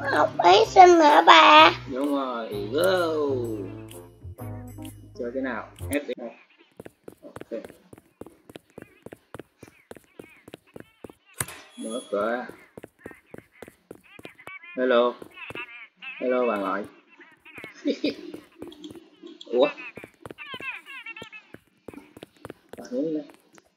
học ấy sinh hả bà? Đúng rồi, go. Chơi cái nào? Ép đi. Ok. Mở cửa. Hello. Hello bà ngoại. Ủa? Bà hướng lên.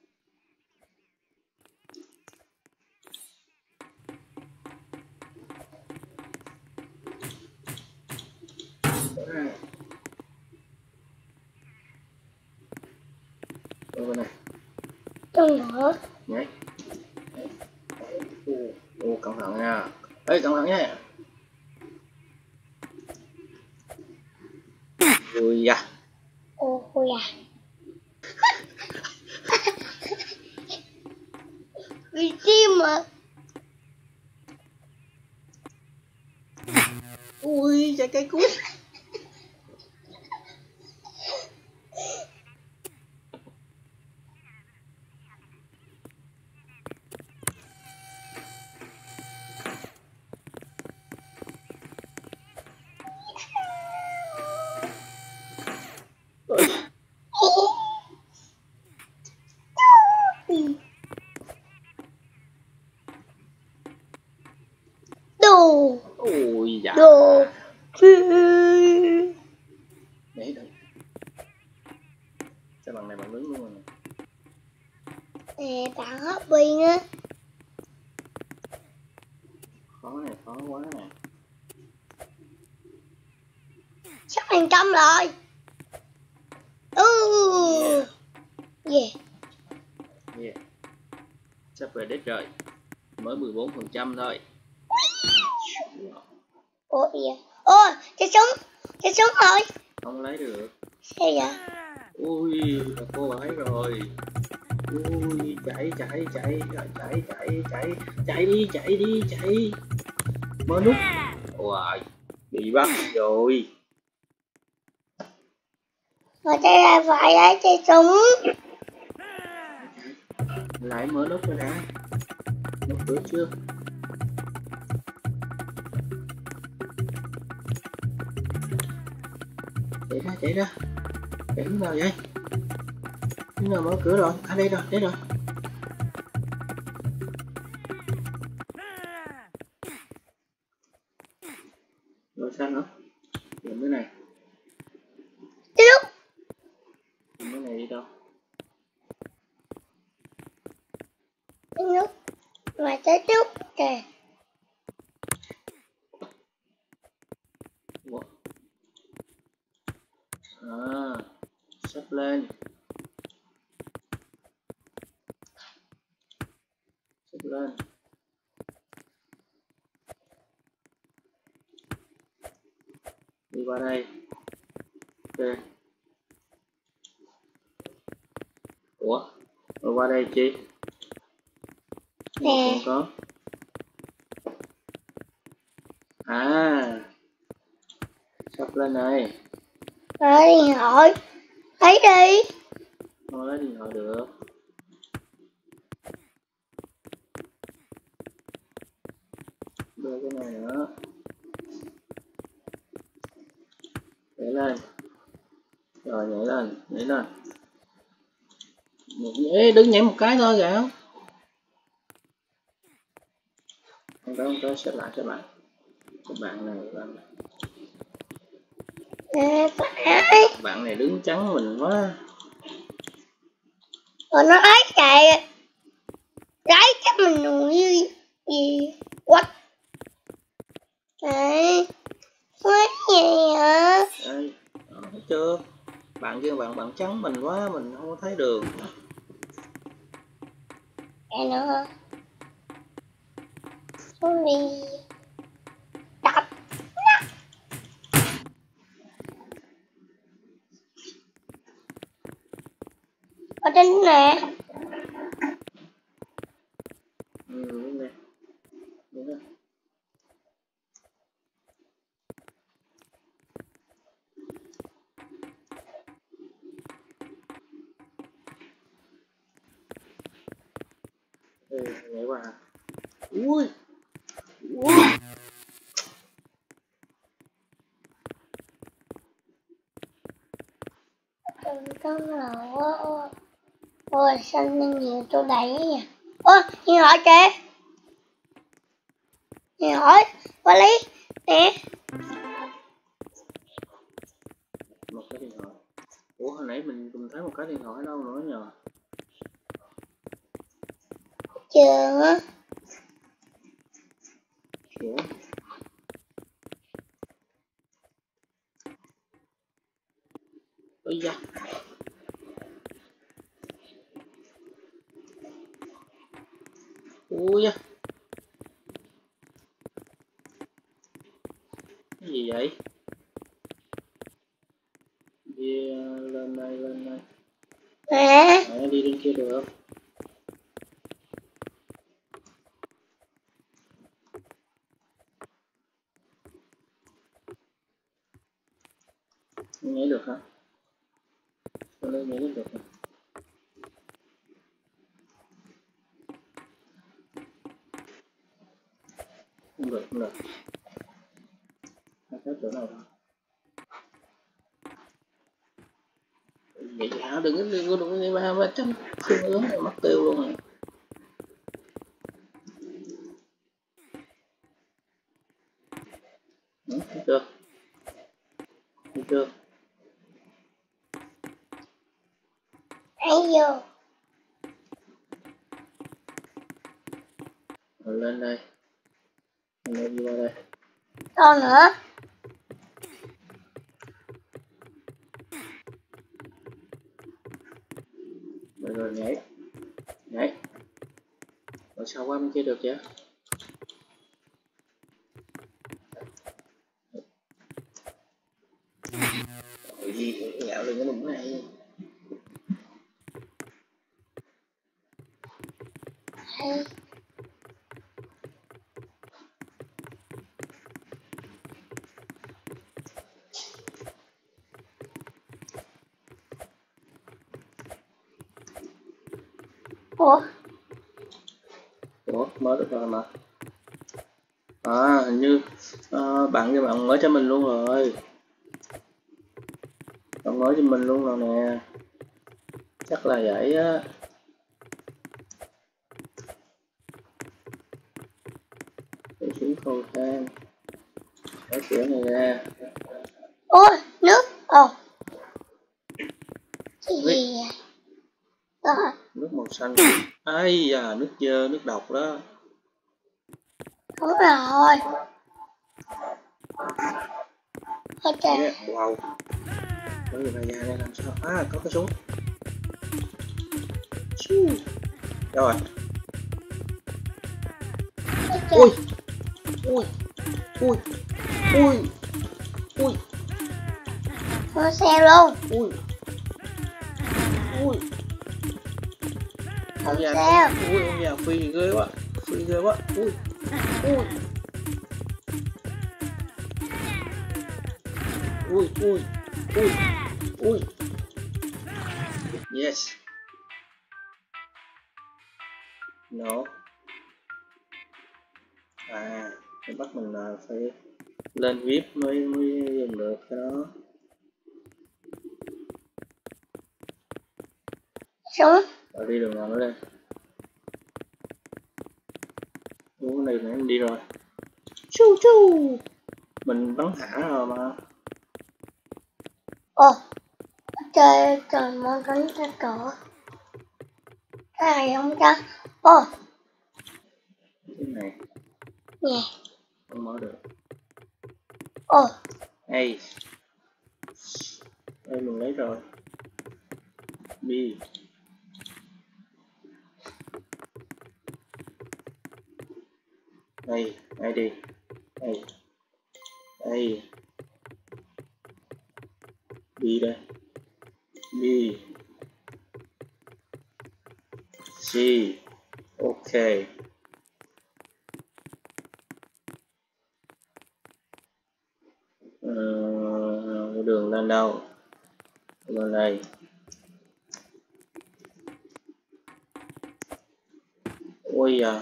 Bên này. Trong nữa. Nhảy. Cẩn thận nha. Ê, cẩn thận nha. Ui da. Ôi à. Vì tim mà. Ui, trái cây cuối. Đồ. Ui da. Đồ. Đấy đấy. Sao bằng này bằng đứng luôn rồi. Nè bạn Hobby á. Khó này, khó quá nè. Sắp thành công rồi. Yeah. Yeah. Sắp về đích rồi. Mới 14% thôi. Ủa dạ. Ôi, chạy súng rồi. Không lấy được. Sao vậy? Ui, là cô ấy rồi. Ui, chạy đi. Mở nút. Ôi, bị bắt rồi. Rồi đây là phải ấy chạy súng. Lại mở nút rồi nè. Mở cửa chưa? Chạy ra. Chạy hướng nào vậy? Hướng nào mở cửa rồi? À đây rồi, đấy rồi. Rồi sao nữa? Dùng cái này. Tiếp lúc. Dùng cái này đi đâu? Tiếp lúc. Mà tới lúc kìa. Ủa? À, sắp lên. Đi qua đây. Ok. Ủa? Rồi qua đây chi? Nè. Không có. À, sắp lên này. Rồi điện thoại. Thấy đi. Không lấy điện thoại được. Đưa cái này nữa. Nhảy lên. Rồi nhảy lên. Ê, đừng nhảy một cái thôi gạo. Không có, xếp lại. Các bạn này. Nè phải. Bạn này đứng trắng mình quá. Rồi nó ấy kìa. Đấy chắc mình như gì. What? Đấy. What gì hả? Đây, thấy chưa? Bạn kia bạn trắng mình quá, mình không có thấy đường. Đây nữa. Xuống đi. Đập. Ở trên nè. Đứng đây. Nhảy qua hả? Ui. Ôi sao nên nhiều tôi đẩy nhỉ? Ôi nhìn hỏi kìa. Nhìn hỏi qua lý nè. Một cái điện thoại. Ủa hồi nãy mình cùng thấy một cái điện thoại đâu nữa nhờ? Trường á. Ủa? Ây da. Ui da. Cái gì vậy? Đi lên đây. Nè. Đi lên kia được. Nhảy được hả? Lên đây nhảy được hả? Không được. Hãy tới chỗ nào đó. Vậy hả? Đừng có đụng ba trăm phương ứng là mất tiêu luôn rồi. Thấy chưa? Hãy vô. Rồi lên đây. Lên đi qua đây. Đâu nữa? Rồi nhảy. Rồi sao qua bên kia được vậy? Rồi gì dạo đừng có đụng cái này. Hay. Ủa? Mới được rồi mà. Hình như bạn mở cho mình luôn rồi. Bạn mở cho mình luôn rồi nè. Chắc là vậy á. Để xuống cầu thang. Mở cửa này ra. Ôi nước. Ồ. Cái gì vậy? Đó. Nước màu xanh. Ai da, nước dơ, nước độc đó. Đúng rồi. Ôi trời. Yeah, wow. Có người ra đây làm sao? Có cái súng. Rồi. Ôi trời. Ui. Có xe luôn. Ui. Không Ông sao. ông già phi ghê quá. Ui. Yes. No. Cái bắt mình là phải lên VIP mới dùng được cái đó. Súng. Rồi đi đường nào nữa đây? Cái này nãy mình đi rồi. Chu. Mình bắn thả rồi mà. Ồ. Trời trời mong đánh ra cỏ. Cái này không ta? Ồ. Cái này. Nè. Không mở được. Ồ. Đây mình lấy rồi. Đi. Đây đi. Đây. Đi đây. Đi. C. Ok. Đường lên đâu? Lên đây. Ôi da.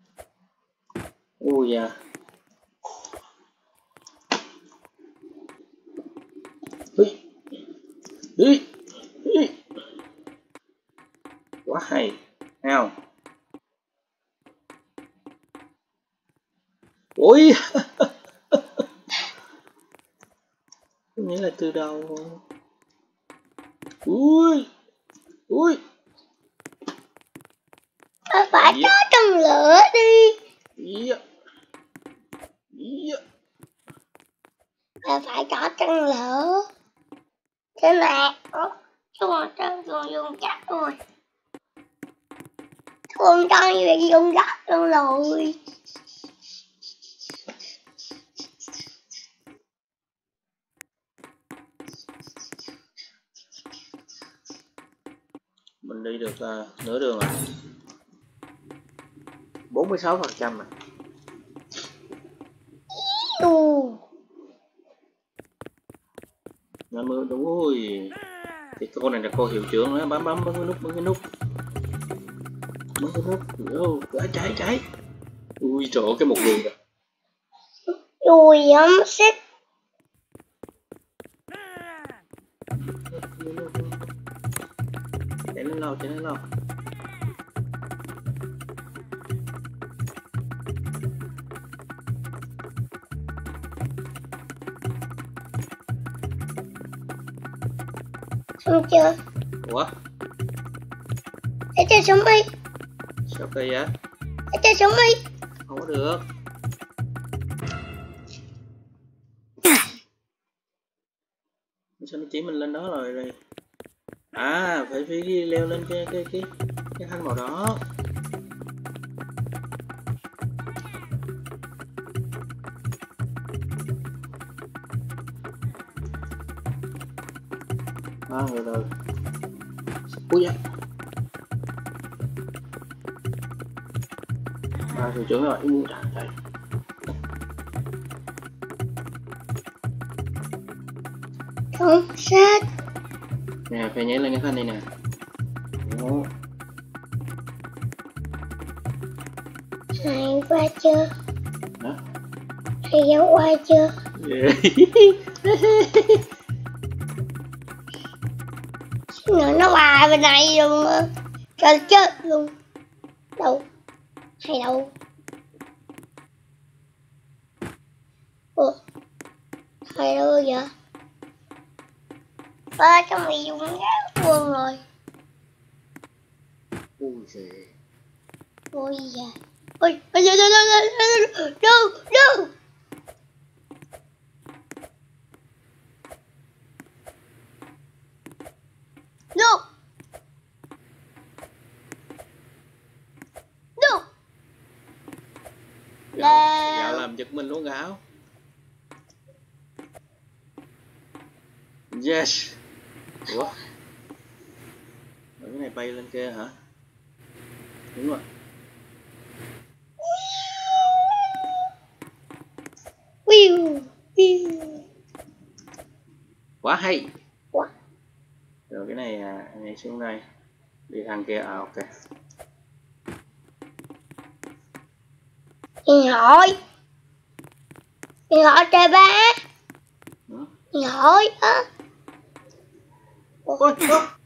Ui da. Ui, ui, ui. Quá hay, thấy không? Ui, nghĩa là từ đầu. Ui, ui. Phải cho trong lửa đi. Yeah. Yeah. Phải cho trong lửa. Thế này, chung mà cho dùng chắc rồi. Không cho như vậy dùng gắt luôn rồi. Mình đi được nửa đường rồi. 46% rồi. Năm mươi đúng rồi. Thì cô này là cô hiệu trưởng đó, bấm cái nút, bấm cái nút. Cháy. Ui trời ơi, cái một đường rồi. Ui ấm xích. Chạy lên lâu. Xong chưa? Ủa? Để cho sống đi. Sao cây vậy? Để cho sống đi. Không có được. Sao nó chỉ mình lên đó rồi. À, phải leo lên cái thanh màu đó. Rồi. Ui da. Hiệu trưởng rồi. Trời. Không sát. Nè, phải nhảy lên cái thanh này nè. Đó. Hay qua chưa? Hả? Hay dấu qua chưa? Nó bài bên này luôn á. Trời chết luôn. Đâu? Hay đâu? Ủa? Hay đâu vậy? Trong mày dùng gác luôn rồi. Ui giời. Ôi da. Ôi, đâu. Gạo làm giật mình luôn Gạo. Yes. Ủa? Rồi cái này bay lên kia hả? Đúng rồi. Quá hay. Rồi cái này nhảy xuống đây. Đi thang kia. Ok. Điện thoại trời ba. Điện thoại á. Ôi.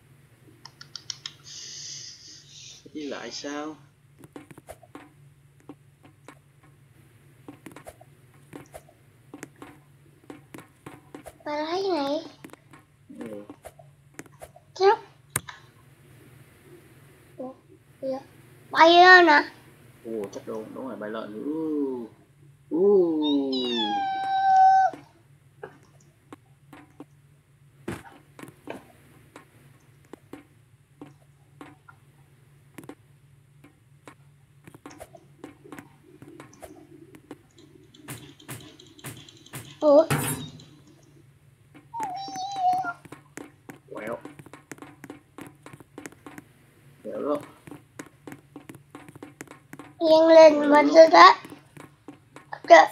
Đi lại sao? Bà lấy này. Ừ. Chết. Bay lên nè. Ồ chắc đúng rồi, bay lợn. Ủa? Quẹo đó. Nhanh lên mình sẽ đó. Ok.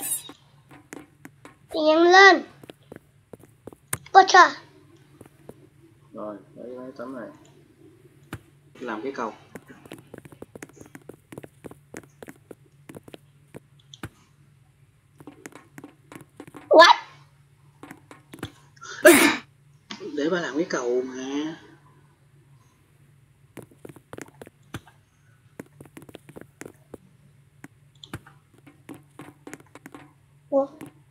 Nhanh lên. Pocha. Rồi, lấy cái tấm này. Làm cái cầu. What? Để ba làm cái cầu mà. Ủa?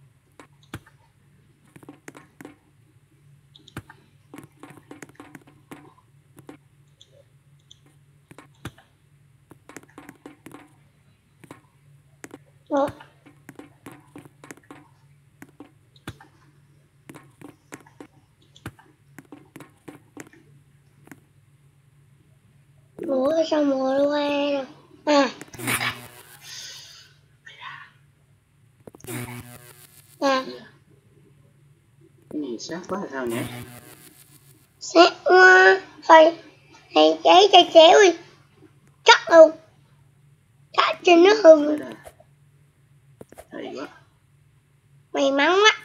Ủa? Ủa sao mùa qua rồi? À. À. Cái này sát quá là sao nhỉ? Sát quá. Thôi, thầy cháy cho chéo đi. Chắc luôn. Chắc cho nó hư. Hay quá. May mắn quá.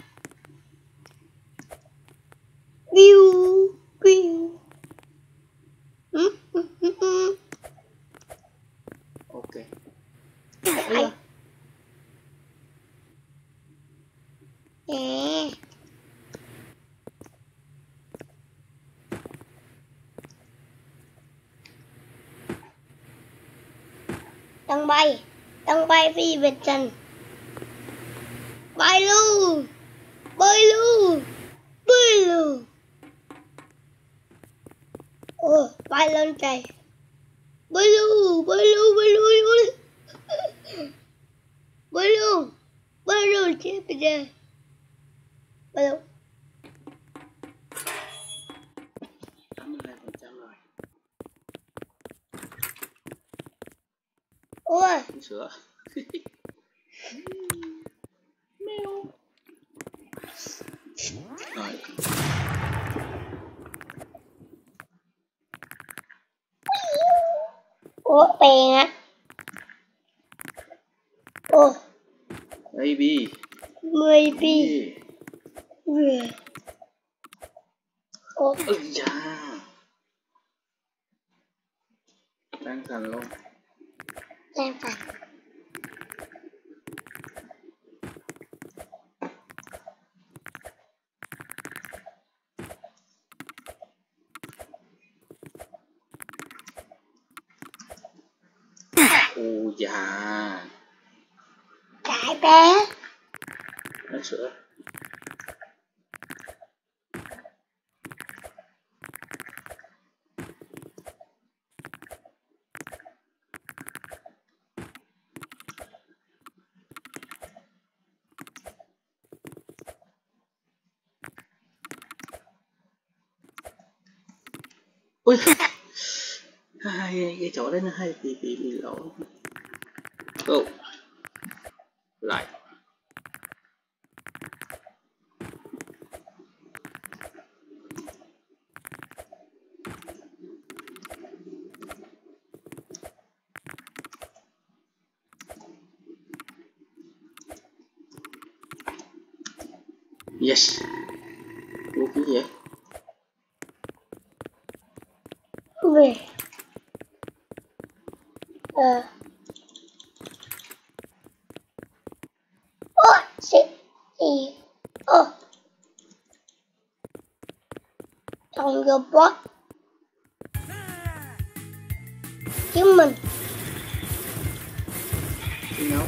View. View. Ok. Ai. Nè. Tầng bay phi về trần. Bay luôn. Bơi luôn. Bơi luôn. Ồ, bay lên trời. Bơi luôn, bơi luôn, bơi luôn, bơi luôn. Bơi luôn chứ bây giờ. Bơi luôn. 82% rồi. Ủa. Sữa. Rồi. Ủa, bèn á. Ủa. Baby. Maybe. Ủa. Ôi da. Đang thành luôn. Đang thành. Ôi da. Cái bé. Uống sữa. Ui. Cái chỗ đấy nó hay bị lỗi. Go. Lại. Yes. Ủa cái gì vậy? Về. Ủa, shit. Gì? Ủa. Trong robot. Chứ mình. Nó.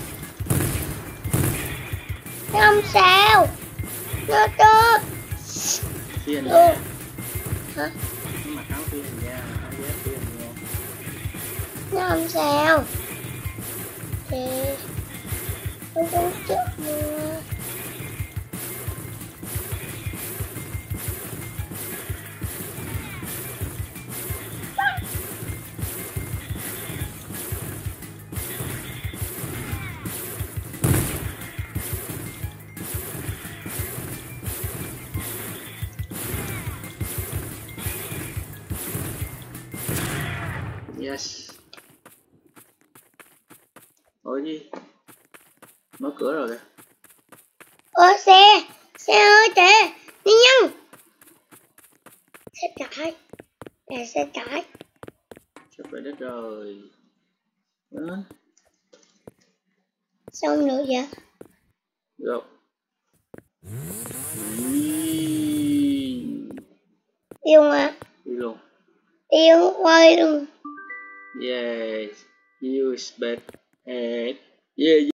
Không sao. Nó tốt. Phiền Ừ. nha. Hả? Nó mặc áo phiền nha. Áo vest phiền nha. Nó không sao. Thì tôi cũng chết nữa. Yes. Ôi đi. Mở cửa rồi kìa. Ủa xe ơi kìa, đi nhanh. Xe tải, là xe tải. Sắp về đất rồi. Đó. Xong nữa vậy? Rồi. Đi luôn à? Đi luôn. Đi quay luôn. Yes, you sped and yeah.